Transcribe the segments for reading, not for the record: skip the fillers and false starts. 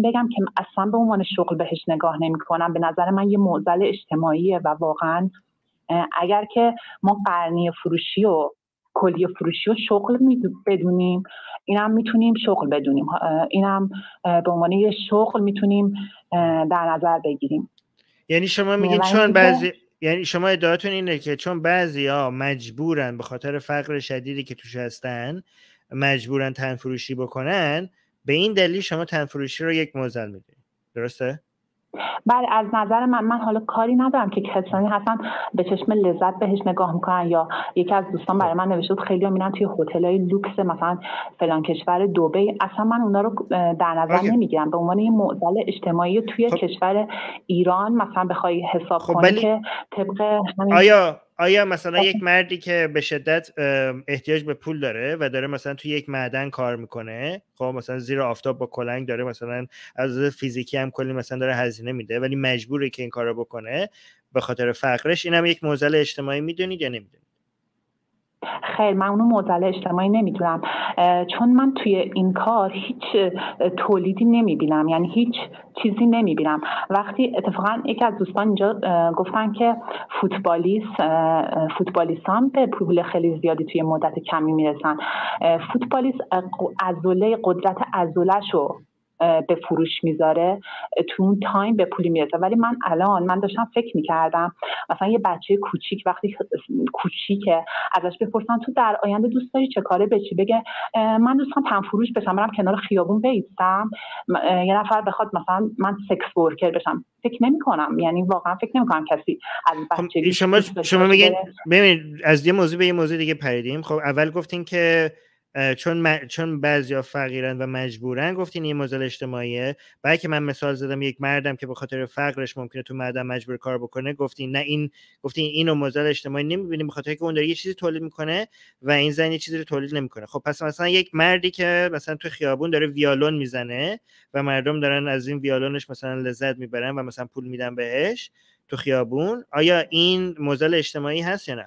بهتون بگم که اصلا به عنوان شغل بهش نگاه نمی‌کنم. به نظر من یه معضل اجتماعیه و واقعا اگر که ما قرنیه فروشی و کلیه فروشی و شغل بدونیم، اینم میتونیم شغل بدونیم، اینم به عنوان یه شغل میتونیم در نظر بگیریم. یعنی شما میگین چون یعنی شما ادعاتون اینه که چون بعضیا مجبورن به خاطر فقر شدیدی که توش هستن مجبورن تنفروشی بکنن، به این دلیل شما تنفروشی رو یک معضل میدونید، درسته؟ بله، از نظر من حالا کاری ندارم که کسانی هستن به چشم لذت بهش نگاه میکنن، یا یکی از دوستان برای من نوشته بود خیلی میرن توی هتل‌های لوکس مثلا فلان کشور دبی، اصلا من اونا رو در نظر نمیگیرم. به عنوان یه معضل اجتماعی توی کشور ایران مثلا بخوای حساب کنی که طبق آیا مثلا یک مردی که به شدت احتیاج به پول داره و داره مثلا توی یک معدن کار میکنه، خب مثلا زیر آفتاب با کلنگ داره، مثلا از فیزیکی هم کلی مثلا داره هزینه میده ولی مجبوره که این کارو بکنه به خاطر فقرش، اینم یک معضل اجتماعی میدونید یا نمیدونید؟ خیر، من اونو معضل اجتماعی نمیدونم، چون من توی این کار هیچ تولیدی نمیبینم، یعنی هیچ چیزی نمیبینم. وقتی اتفاقا یکی از دوستان اینجا گفتن که فوتبالیستان به پول خیلی زیادی توی مدت کمی میرسن، فوتبالیست عضله قدرت عضله‌شو به فروش میذاره، تو اون تایم به پولی میرسه. ولی من داشتم فکر میکردم مثلا یه بچه کوچیک وقتی کوچیکه ازش بپرسن تو در آینده دوست داری چه کاره بشی، بگه من دوستم تنفروش بشم، برم کنار خیابون بایستم. یه نفر بخواد مثلا من سکس ورکر بشم، فکر نمی‌کنم، یعنی واقعا فکر نمی‌کنم کسی از بچگی شما میگین ببین از یه موضوع به یه موضوع دیگه پریدیم. خب اول گفتین که چون بعضیا فقیرن و مجبورن، گفتین این معضل اجتماعیه. بعد که من مثال زدم یک مردم که به خاطر فقرش ممکنه تو معدن مجبور کار بکنه، گفتین نه گفتین اینو معضل اجتماعی نمی‌بینیم به خاطر که اون داره یه چیزی تولید میکنه و این زن یه چیزی رو تولید نمیکنه. خب پس مثلا یک مردی که مثلا تو خیابون داره ویولون میزنه و مردم دارن از این ویولونش مثلا لذت میبرن و مثلا پول میدن بهش تو خیابون، آیا این معضل اجتماعی هست یا نه؟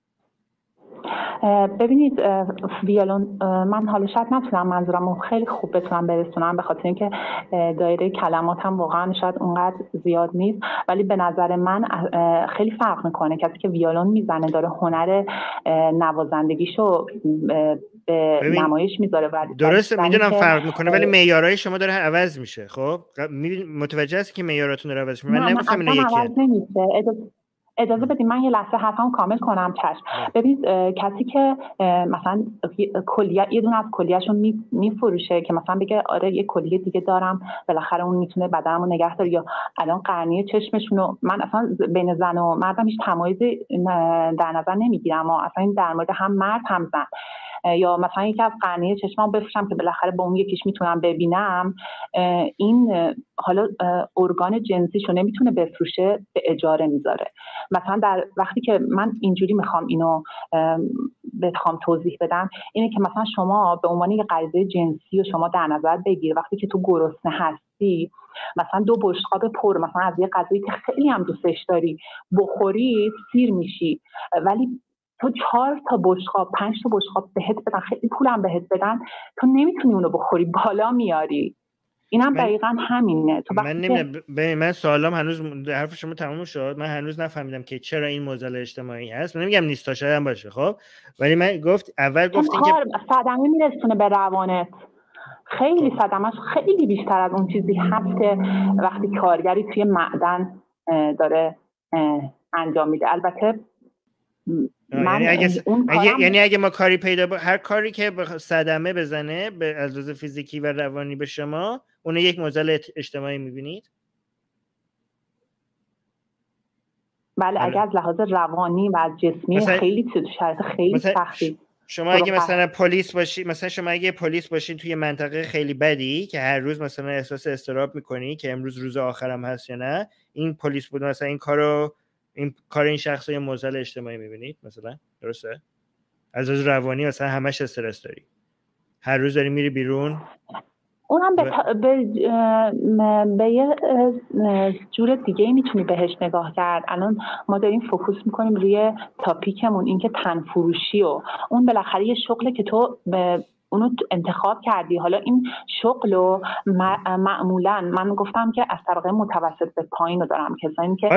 ببینید ویولون، من حالا شاید نتونم منظورم خیلی خوب بتونم برسونم به خاطر اینکه دایره کلماتم واقعا شاید اونقدر زیاد نیست، ولی به نظر من خیلی فرق میکنه. کسی که ویولون میزنه داره هنر نوازندگیشو به نمایش میذاره. درسته، میدونم فرق میکنه ولی معیارهای شما داره عوض میشه. خب متوجه هستی که معیاراتون داره عوض میشه؟ من نگفتم اینا یکیه. اجازه بدید من یه لحظه حرفم کامل کنم. چشم. ببینید کسی که مثلا کلیه یه دونه از کلیه‌شو میفروشه که مثلا بگه آره یه کلیه دیگه دارم، بالاخره اون میتونه بدنمو نگه داره، یا الان قرنیه چشمشونو، من اصلا بین زن و مردم هیچ تمایزی در نظر نمیگیرم، اصلا این در مورد هم مرد هم زن، یا مثلا یکی از قرنیه چشمام بفروشم که بالاخره با اون یکیش میتونم ببینم، این حالا ارگان جنسیشو نمیتونه بفروشه، به اجاره میذاره. مثلا در وقتی که من اینجوری میخوام اینو بخوام توضیح بدم، اینه که مثلا شما به عنوان یه غریزه جنسی رو شما در نظر بگیر، وقتی که تو گرسنه هستی مثلا 2 بشقاب پر مثلا از یه غذایی که خیلی هم دوستش داری بخوری، سیر میشی، ولی تو 4 تا بشقاب 5 تا بشقاب بهت بدن، خیلی پولم بهت بدن، تو نمیتونی اونو بخوری، بالا میاری. اینم دقیقاً همینه. تو من نمیدونم، من سوالم هنوز حرف شما تموم شد، من هنوز نفهمیدم که چرا این معضل اجتماعی هست. من نمیگم نیست، تا شاید هم باشه، خب ولی من گفتین که صدمه میرسونه به روانت، خیلی صدمش خیلی بیشتر از اون چیزی هست که وقتی کارگری توی معدن داره انجام میده. البته یعنی اگه ما کاری پیدا هر کاری که صدمه بزنه به لحاظ فیزیکی و روانی به شما، اون یک معضل اجتماعی میبینید؟ بله، اگه از لحاظ روانی و جسمی خیلی شرایط خیلی سختی. شما اگه مثلا پلیس باشی، مثلا شما اگه پلیس باشین توی منطقه خیلی بدی که هر روز مثلا احساس اضطراب میکنی که امروز روز آخرم هست یا نه، این پلیس بود مثلا این کار این شخص رو یه معضل اجتماعی میبینید مثلا، درسته؟ از روانی مثلا همش استرس داری، هر روز داری میری بیرون، اونم به یه جور دیگه میتونی بهش نگاه کرد. الان ما داریم فوکوس میکنیم روی تاپیکمون، این که تن فروشی، و اون بالاخره یه شغله که تو اونو انتخاب کردی. حالا این شغل رو معمولا من گفتم که از طبقه متوسط به پایین رو دارم، کسانی که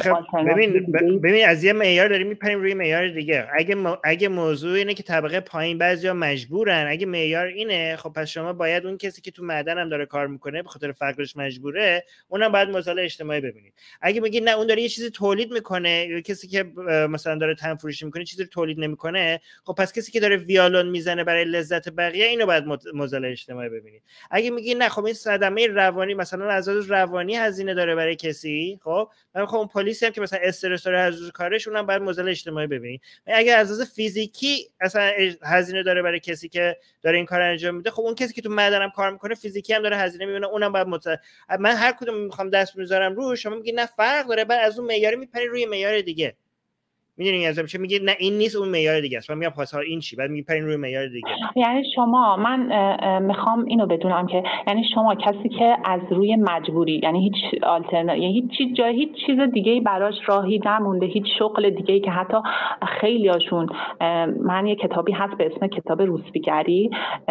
ببین از یه معیار داریم میپریم روی معیار دیگه. اگه موضوع اینه که طبقه پایین بعضیا مجبورن، اگه معیار اینه، خب پس شما باید اون کسی که تو معدن هم داره کار میکنه به خاطر فقرش مجبوره، اونم باید مسائل اجتماعی ببینید. اگه بگید نه اون داره یه چیزی تولید میکنه، یا کسی که مثلا داره تن فروشی میکنه چیزی رو تولید نمیکنه، خب پس کسی که داره ویولون میزنه برای لذت بقیه، اینو باید مسائل اجتماعی ببینید. اگه میگی نه خب این صدمه روانی مثلا از روانی هزینه داره برای کسی، خب خب اون پلیسی هم که مثلا استرس داره از روز کارش، اونم باید مسائل اجتماعی ببینید. اگه از لحاظ فیزیکی اصلا هزینه داره برای کسی که داره این کار انجام میده، خب اون کسی که تو معدنم کار میکنه فیزیکی هم داره هزینه میبینه، اونم باید من هر کدوم میخوام دست میذارم روش، شما میگی نه فرق داره، بعد از اون معیار میپری روی معیار دیگه. میدونی ازم چه میگی؟ نه این نیست، اون معیار دیگه است. من میگم پس این چی؟ بعد میپرین روی معیار دیگه. یعنی شما، من میخوام اینو بدونم که یعنی شما کسی که از روی مجبوری، یعنی هیچ یعنی هیچ چیز دیگه‌ای براش راهی نمونده، هیچ شغل دیگه‌ای که حتی خیلیاشون، من یه کتابی هست به اسم کتاب روسپیگری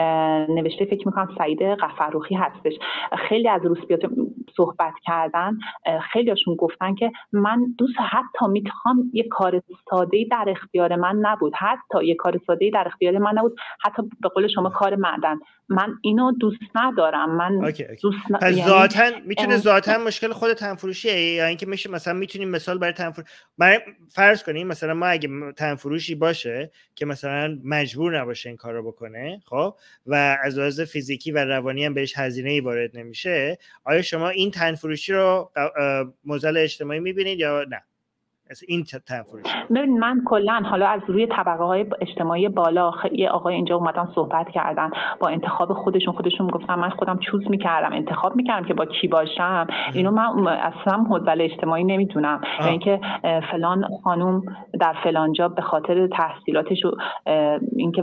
نوشته، فکر میکنم سعید غفروخی هستش، خیلی از روسپیات صحبت کردن، خیلیاشون گفتن که من دوست حتی میخوام یه کار ساده‌ای در اختیار من نبود، حتی یه کار ساده‌ای در اختیار من نبود، حتی به قول شما کار معدن، من اینو دوست ندارم. من دوست پس ذاتاً میتونه ذاتاً مشکل خود تنفروشیه، یا اینکه میشه مثلا میتونیم مثال برای برای فرض کنیم مثلا ما اگه تنفروشی باشه که مثلا مجبور نباشه این کار رو بکنه، خب و از لحاظ فیزیکی و روانی هم بهش هزینه‌ای وارد نمیشه، آیا شما این تنفروشی رو معضل اجتماعی میبینید یا نه؟ این تنفروشی. ببین من کلا حالا از روی طبقه های اجتماعی بالا، یه آقای اینجا اومدن صحبت کردن با انتخاب خودشون گفتم من خودم چوز میکردم، انتخاب میکردم که با کی باشم. اینو من اصلا معضل اجتماعی نمیدونم، یعنی اینکه فلان خانم در فلان جا به خاطر تحصیلاتش و اینکه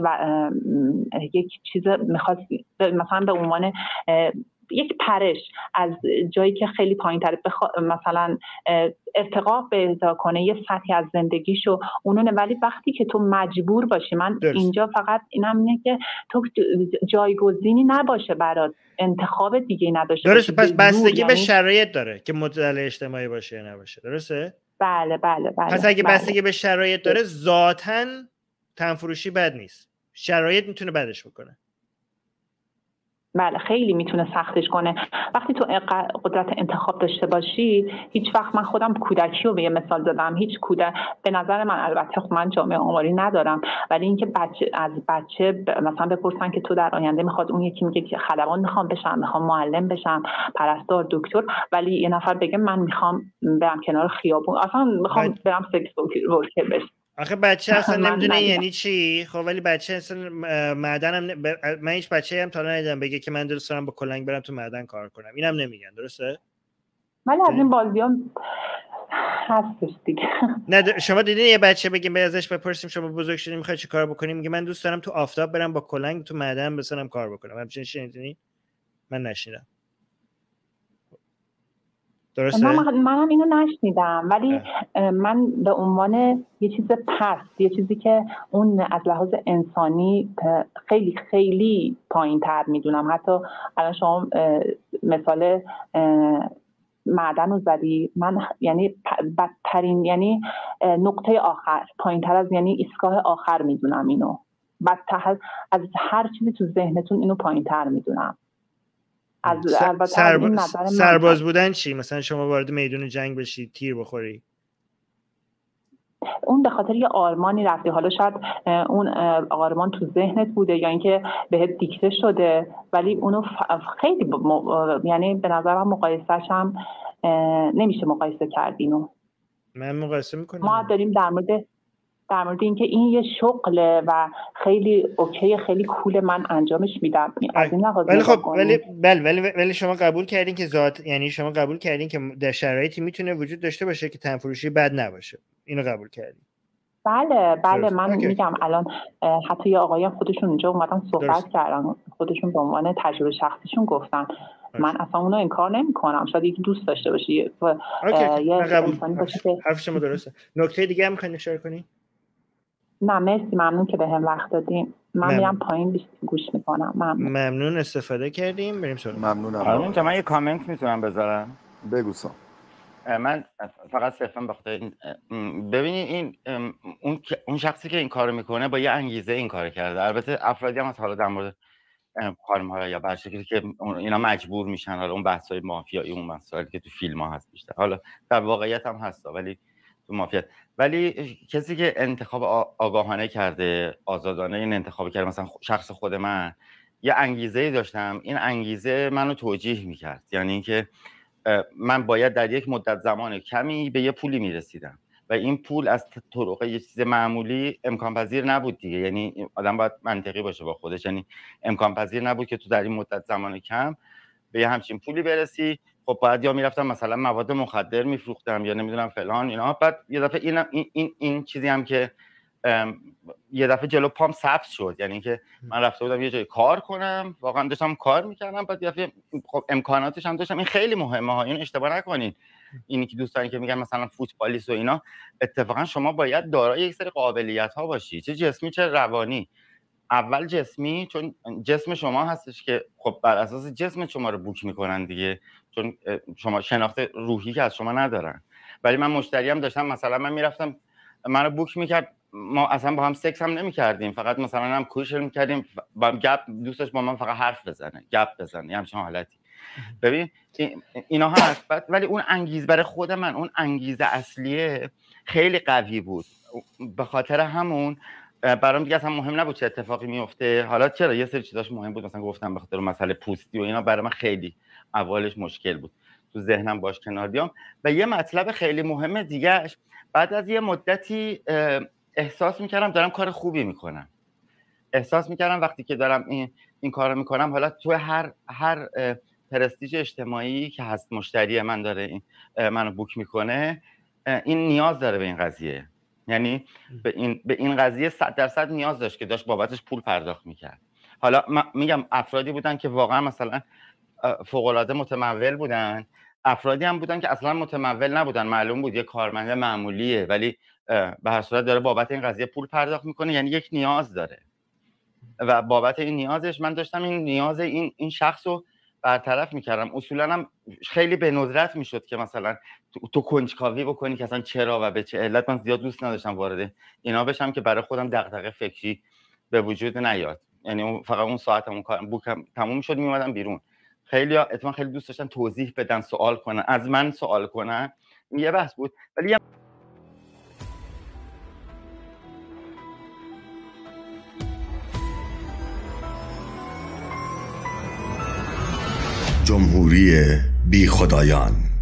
یک چیز میخواست مثلا به عنوان یک پرش از جایی که خیلی پایین‌تر مثلا ارتقا پیدا کنه یه سطحی از زندگیشو اونونه، ولی وقتی که تو مجبور باشی، من اینجا فقط اینم اینه که تو جایگزینی نباشه برات، انتخاب دیگه نداشته درسته. پس بستگی به شرایط داره که معضل اجتماعی باشه یا نباشه، درسته؟ بله. پس اگه بستگی به شرایط داره، ذاتاً تنفروشی بد نیست، شرایط میتونه بدش بکنه. بله خیلی میتونه سختش کنه. وقتی تو قدرت انتخاب داشته باشی، هیچ وقت، من خودم کودکی رو به یه مثال زدم، هیچ کودک به نظر من، البته من جامعه آماری ندارم، ولی اینکه از بچه مثلا بپرسن که تو در آینده میخواد، اون یکی میگه که خلبان میخوام بشم، میخوام معلم بشم، پرستار، دکتر، ولی یه نفر بگه من میخوام برم کنار خیابون، اصلا میخوام برم سکس ورکر بشم. آخه بچه اصلا نمیدونه یعنی چی. خب ولی بچه اصلا معدنم من هیچ بچه‌ای هم تا الان ندیدم بگه که من دوست دارم با کلنگ برم تو معدن کار کنم، اینم نمیگن، درسته؟ ولی از این بازی‌ها هستش دیگه. نه شما دیدین یه بچه بگیم ازش بپرسیم شما بزرگ شدین میخوای چی کار بکنیم، میگه من دوست دارم تو آفتاب برم با کلنگ تو معدن بسنم کار بکنم. همچین شنیدین؟ من نشنیدم. درسته؟ منم اینو نشنیدم، ولی من به عنوان یه چیز پست، یه چیزی که اون از لحاظ انسانی خیلی خیلی پایین تر میدونم. حتی الان شما مثال معدن رو زدی، من یعنی بدترین، یعنی نقطه آخر، پایین تر از، یعنی ایستگاه آخر میدونم اینو، بدتر از هر چیزی تو ذهنتون اینو پایین تر میدونم. سرباز بودن چی؟ مثلا شما وارد میدون جنگ بشی، تیر بخوری، اون به خاطر یه آرمانی رفتی، حالا شاید اون آرمان تو ذهنت بوده یا اینکه بهت دیکته شده، ولی اونو خیلی یعنی به نظرم مقایسه‌ش هم نمیشه مقایسه کرد. اینو من مقایسه میکنم. ما داریم در مورد اینکه این یه شغله و خیلی اوکی، خیلی کوله، من انجامش میدم از این لحاظ. ولی خب ولی شما قبول کردین که یعنی شما قبول کردین که در شرایطی میتونه وجود داشته باشه که تنفروشی بد نباشه، اینو قبول کردین؟ بله من میگم الان حتی یه آقایان خودشون اینجا اومدن صحبت کردن، خودشون به عنوان تجربه شخصیشون گفتن من اصلا اونو انکار نمی‌کنم، شاید یکی دوست داشته باشه یه انسانی باشه که حرف شما درسته. نکته دیگه هم می‌خواید اشاره کنین؟ نه مرسی، ممنون که بهم وقت دادین. من میرم پایین گوش میکنم. ممنون استفاده کردیم. بریم سراغ. ممنونم. من یه کامنت میتونم بذارم؟ بگو سام. من فقط صرفا بخاطر ببینید اون شخصی که این کارو میکنه با یه انگیزه این کارو کرده. البته افرادی هم حالا در مورد خانم‌ها یا بر شکلی که اینا مجبور میشن، حالا اون بحث‌های مافیایی، اون مسائلی که تو فیلم‌ها هست بیشتر، حالا در واقعیت هم هست ولی تو مافیا، ولی کسی که انتخاب آگاهانه کرده، آزادانه این انتخاب کرده، مثلا شخص خود من یه انگیزه‌ای داشتم، این انگیزه منو توجیه میکرد، یعنی اینکه من باید در یک مدت زمان کمی به یه پولی میرسیدم و این پول از طرق یه چیز معمولی امکان پذیر نبود دیگه. یعنی آدم باید منطقی باشه با خودش، یعنی امکان پذیر نبود که تو در این مدت زمان کم به یه همچین پولی برسی. خب باید یا میرفتم مثلا مواد مخدر میفروختم یا نمیدونم فلان اینا. بعد یه دفعه این چیزی هم که یه دفعه جلو پام سبز شد، یعنی که من رفته بودم یه جای کار کنم، واقعا داشتم کار میکردم، بعد یه دفعه خب امکاناتش هم داشتم. این خیلی مهمه ها، اینو اشتباه نکنین. اینی که دوستانی که میگن مثلا فوتبالیست و اینا، اتفاقا شما باید دارای یک سری قابلیت ها باشی، چه جسمی چه روانی. اول جسمی، چون جسم شما هستش که خب بر اساس جسم شما رو بوک میکنن دیگه، چون شما شناخت روحی که از شما ندارن. ولی من مشتری هم داشتم، مثلا من میرفتم منو بوک میکرد، ما اصلا با هم سکس هم نمیکردیم، فقط مثلا هم کوشر میکردیم، با گپ دوستش با من فقط حرف بزنه، گپ بزنه، همچین حالتی. ببین اینا هست. ولی اون انگیزه برای خود من، اون انگیزه اصلیه خیلی قوی بود. به خاطر همون برام دیگه اصلا مهم نبود چه اتفاقی میفته. حالا چرا یه سری چیزاش مهم بود، مثلا گفتم به خاطر مسئله پوستی و اینا برای من خیلی اولش مشکل بود، تو ذهنم باش کنار بیام. و یه مطلب خیلی مهم دیگهش، بعد از یه مدتی احساس میکردم دارم کار خوبی میکنم. احساس میکردم وقتی که دارم این کارو میکنم، حالا تو هر پرستیژ اجتماعی که هست، مشتری من داره این منو بوک میکنه، این نیاز داره به این قضیه، یعنی به این قضیه 100% نیاز داشت که داشت بابتش پول پرداخت میکرد. حالا میگم افرادی بودن که واقعا مثلا فوق‌العاده متمول بودن، افرادی هم بودن که اصلا متمول نبودن، معلوم بود یه کارمند معمولیه ولی به هر صورت داره بابت این قضیه پول پرداخت میکنه، یعنی یک نیاز داره و بابت این نیازش من داشتم این نیاز این شخص رو برطرف میکردم. اصولا هم خیلی به ندرت میشد که مثلا تو کنجکاوی بکنی که اصلا چرا و به چه علت. من زیاد دوست نداشتم وارد اینا بشم که برای خودم دغدغه فکری به وجود نیاد، یعنی فقط اون ساعتم اون کارم بوکم تموم شد میومدم بیرون. خیلی دوست داشتن توضیح بدن، سوال کنن، از من سوال کنن، یه بحث بود. ولی جمهوری بی خدایان.